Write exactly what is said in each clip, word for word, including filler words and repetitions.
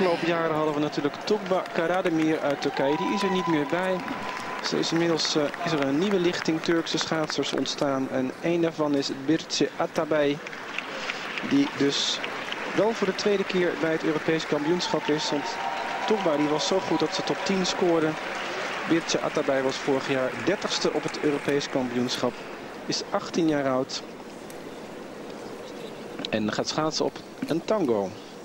afgelopen jaren hadden we natuurlijk Tuğba Karademir uit Turkije. Die is er niet meer bij. Ze is inmiddels uh, is er een nieuwe lichting Turkse schaatsers ontstaan. En een daarvan is Birce Atabay. Die dus wel voor de tweede keer bij het Europees kampioenschap is. Want Tuğba die was zo goed dat ze top tien scoorde. Birce Atabay was vorig jaar dertigste op het Europees kampioenschap. Is achttien jaar oud. En gaat schaatsen op een tango.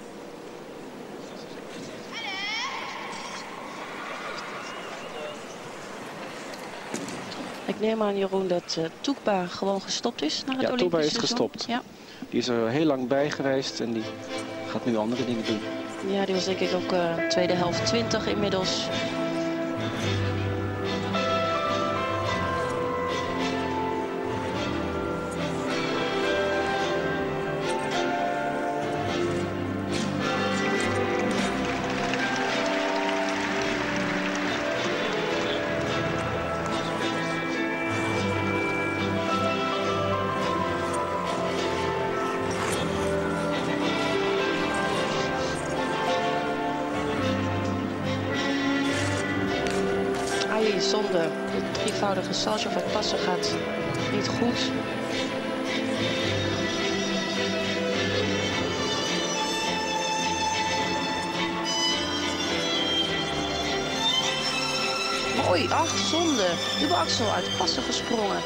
Ik neem aan, Jeroen, dat uh, Tuğba gewoon gestopt is naar het ja, Olympisch Tuğba is seizoen. gestopt. Ja. Die is er heel lang bij geweest en die gaat nu andere dingen doen. Ja, die was denk ik ook uh, tweede helft twintig inmiddels. Zonde, de drievoudige Salchow uit passen gaat niet goed. Mooi, ach, zonde. Uwe Axel uit passen gesprongen.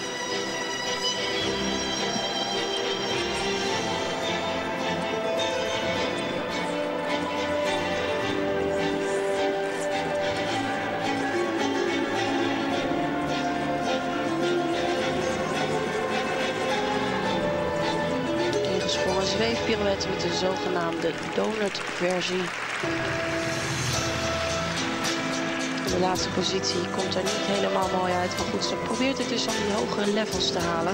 Zweefpirouette met de zogenaamde donut-versie. De laatste positie komt er niet helemaal mooi uit. Maar goed, ze probeert het dus om die hogere levels te halen.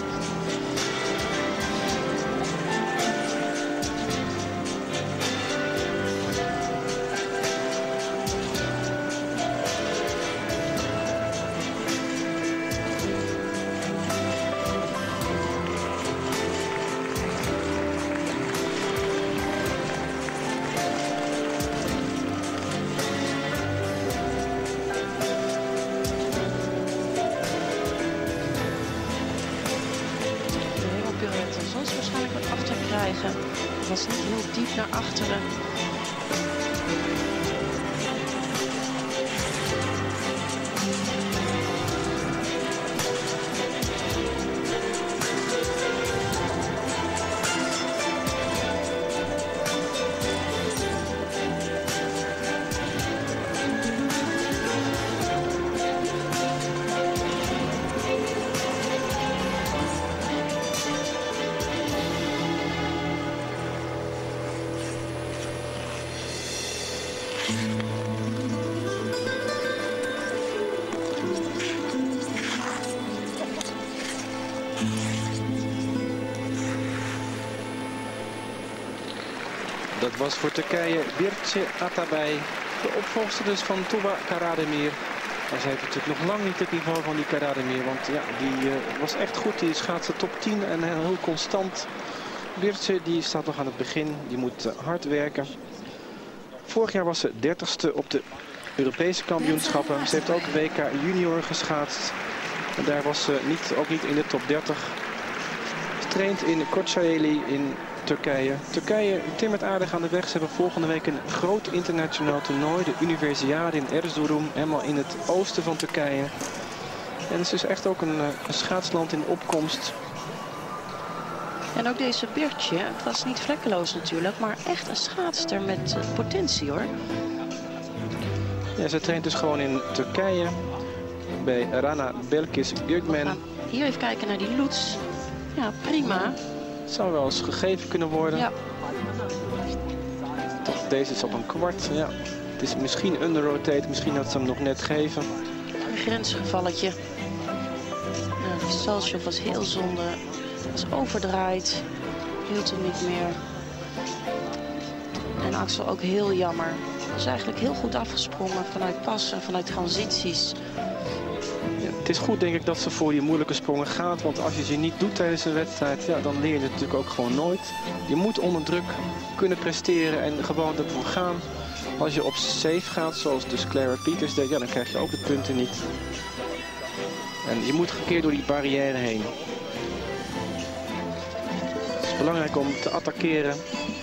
Het was niet heel diep naar achteren. Dat was voor Turkije Birce Atabay, de opvolgster dus van Tuğba Karademir. En ze heeft natuurlijk nog lang niet het niveau van die Karademir, want ja, die uh, was echt goed. Die schaatste top tien en heel constant. Birce die staat nog aan het begin, die moet uh, hard werken. Vorig jaar was ze dertigste op de Europese kampioenschappen. Ze heeft ook W K junior geschaatst. En daar was ze niet, ook niet in de top dertig. Ze traint in Kocaeli in Turkije. Turkije timmert aardig aan de weg. Ze hebben volgende week een groot internationaal toernooi. De Universiade in Erzurum. Helemaal in het oosten van Turkije. En het is echt ook een, een schaatsland in opkomst. En ook deze Birce, het was niet vlekkeloos natuurlijk, maar echt een schaatster met uh, potentie hoor. Ja, ze traint dus gewoon in Turkije. Bij Rana Belkis Gökmen. Hier even kijken naar die loots. Ja, prima. Zou wel eens gegeven kunnen worden. Ja. Deze is op een kwart. Ja. Het is misschien under rotate, misschien dat ze hem nog net geven. Een grensgevalletje. Nou, die Salchow was heel zonde. Was overdraaid. Hield hem niet meer. En Axel ook heel jammer. Was eigenlijk heel goed afgesprongen vanuit passen, vanuit transities. Ja, het is goed denk ik dat ze voor die moeilijke sprongen gaat. Want als je ze niet doet tijdens een wedstrijd, ja, dan leer je het natuurlijk ook gewoon nooit. Je moet onder druk kunnen presteren en gewoon ervoor gaan. Als je op safe gaat, zoals dus Clara Peters deed, ja, dan krijg je ook de punten niet. En je moet een keer door die barrière heen. Het is belangrijk om te attackeren.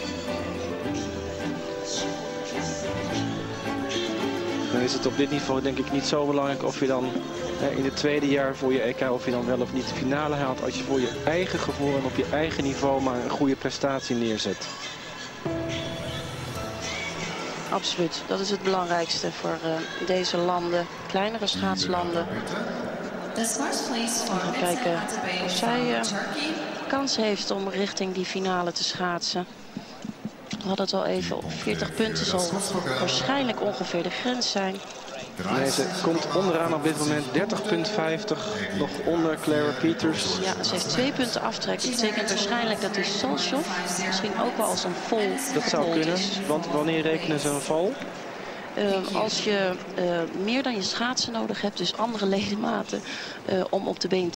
Dan is het op dit niveau denk ik niet zo belangrijk of je dan eh, in het tweede jaar voor je E K of je dan wel of niet de finale haalt. Als je voor je eigen gevoel en op je eigen niveau maar een goede prestatie neerzet. Absoluut, dat is het belangrijkste voor uh, deze landen, kleinere schaatslanden. Even kijken of zij uh, kans heeft om richting die finale te schaatsen. We hadden het al even op veertig punten zal waarschijnlijk ongeveer de grens zijn. Nee, ze komt onderaan op dit moment dertig komma vijftig, nog onder Clara Peters. Ja, ze heeft twee punten aftrek. Dat betekent waarschijnlijk dat die Salchov misschien ook wel als een vol Dat zou kunnen, is. want wanneer rekenen ze een val? Uh, als je uh, meer dan je schaatsen nodig hebt, dus andere ledematen, uh, om op de been